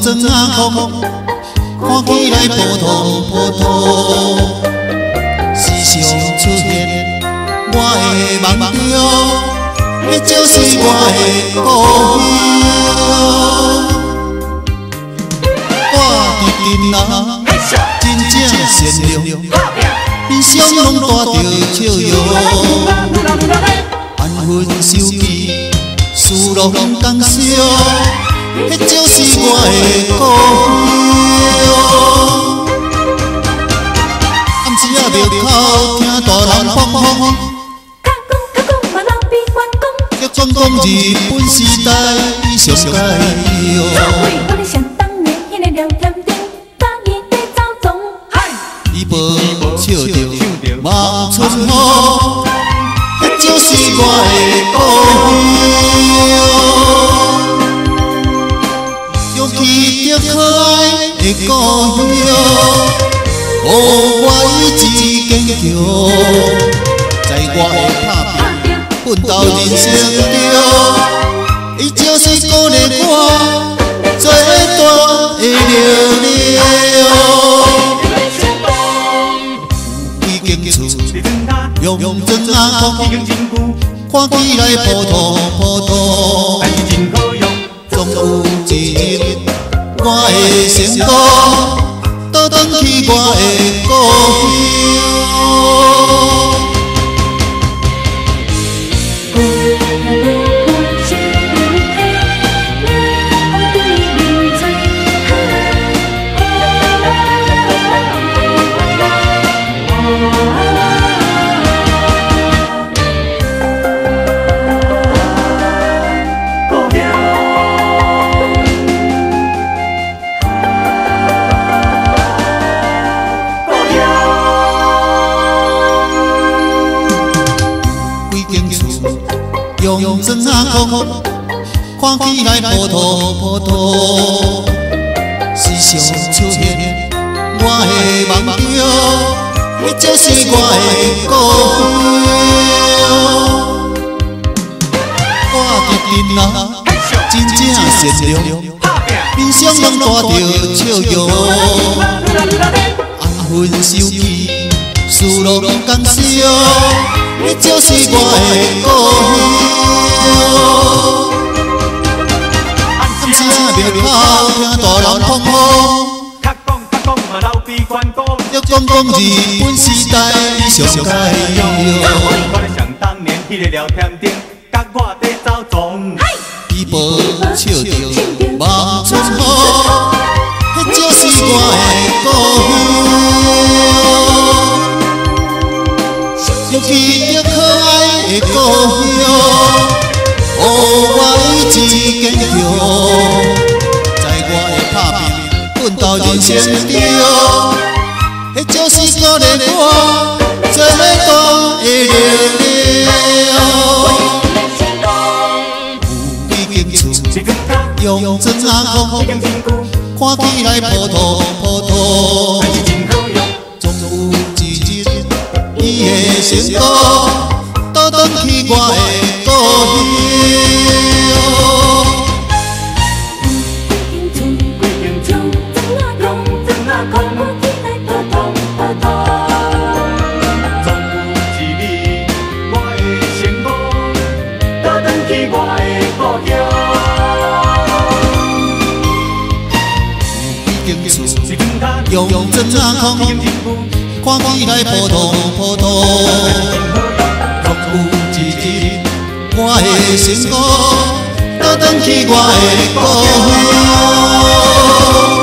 庄仔空，看起来普通普通。时常出现我的梦中，迄就是我的故乡。我伫镇仔真正善良，面上拢带着笑容。安分守己，事乐同享，迄就是我的故乡。暗时仔庙口听大人放风，叫讲日本时代已上解用。伊无笑着望春风，迄就是我的故乡。勇气着可爱的故乡，予我意志坚强。在我的打拼奋斗人生中，伊就是鼓励我做大的力量。用庄仔空，看起来普通普通，总有一日我会成功，倒转去我的故乡。用庄仔空，看起来普通普通。时常出现我的梦中，迄就是我的故乡。我伫镇仔真正善良，面上拢带着笑容。安分守己，事乐同享，迄就是我的故乡。暗时仔庙口听大人放风，要讲日本时代已上解用。 我咧想当年迄个聊天顶，甲我在走总。 伊无笑着望春风，迄就是我的故乡。勇气着可爱的故乡，予我意志坚强。在我的打拼奋斗人生中，迄就是鼓励我做大的力量。用庄仔空，看起来普通普通，总有一日伊会成功，倒转去我的故用庄仔空，看起来普通普通。总有一日我会成功，倒转去我的故乡。